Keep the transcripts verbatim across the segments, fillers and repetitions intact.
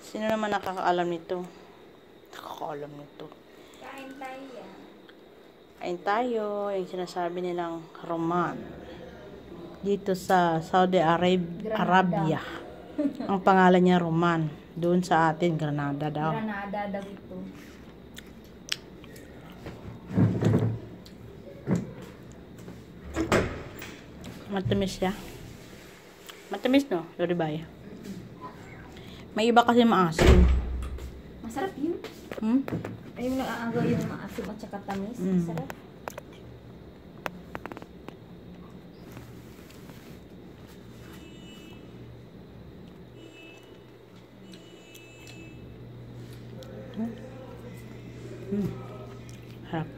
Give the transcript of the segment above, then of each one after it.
Sino naman nakakaalam nito? Nakakaalam nito. Kain tayo yan. Kain tayo. Yung sinasabi nilang Roman. Dito sa Saudi Arab- Arabia. Ang pangalan niya Roman. Doon sa atin, Granada daw. Granada daw ito. Matamis siya. Matamis, no? Loribay. May iba kasi maasim. Masarap yun. Hmm? Ay, yung naaagaw yung maasim at saka tamis. Mm. Masarap. Hmm. Hmm. Harap.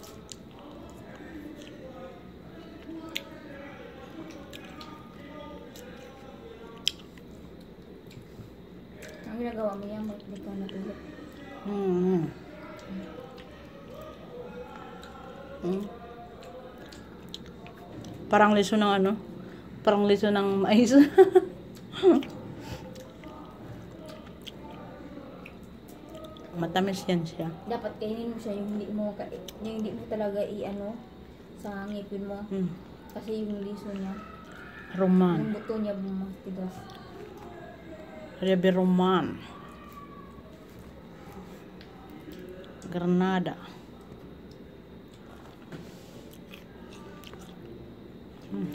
Ang ginagawa mo yan, hindi ka natulog. Hmm. Hmm. Parang liso ng ano? Parang liso ng mais. Matamis yan siya. Dapat kainin mo siya yung hindi mo, ka- yung hindi mo talaga i-ano sa ngipin mo. Hmm. Kasi yung liso niya, Roman. yung buto niya bumatigas. Rebe Roman. Granada. Hmm.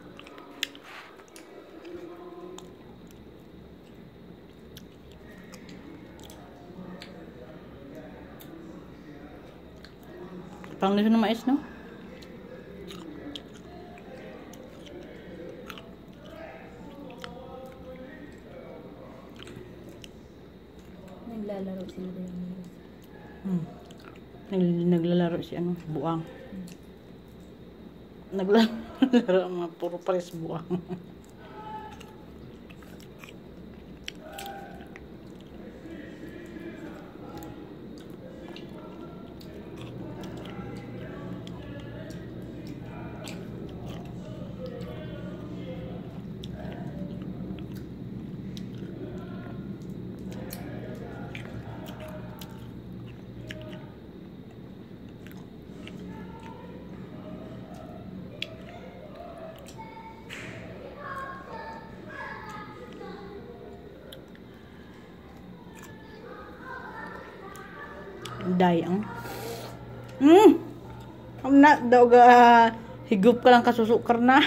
Parang liso ng mais, no? Naglalaro sila doon. Hmm. Nag- naglalaro si ano, buang. Naglalaro ang mga puro pares buang. Dayang. Hmm. Ang na daw ga higup ka lang kasusukar na.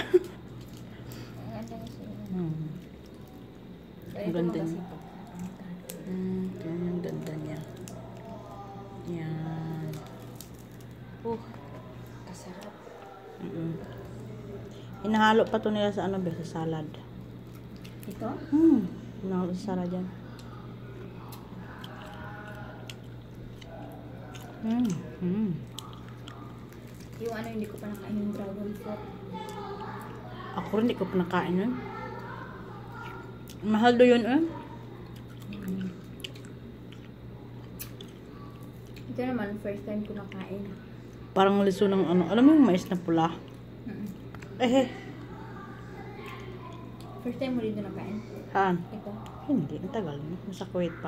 Hmm. Ang ganda niya. Hmm, ang ganda niya. Yan. Uh, Kasarap. mm -mm. Hinahalo pa to nila sa ano ba, sa salad. Ito? Hmm. Hinahalo sa salad yan. Hmm. Hmm. Yung ano, hindi ko pa nakain yung dragon fruit. Ako rin, hindi ko pa nakain yun. Mahal do yun, eh. Mm. Ito naman, first time ko nakain. Parang liso ng ano. Alam mo yung mais na pula? Mm. Eh, eh. First time mo rin ito nakain. Saan? Ito. Hindi, ang tagal. Nasa Kuwait pa.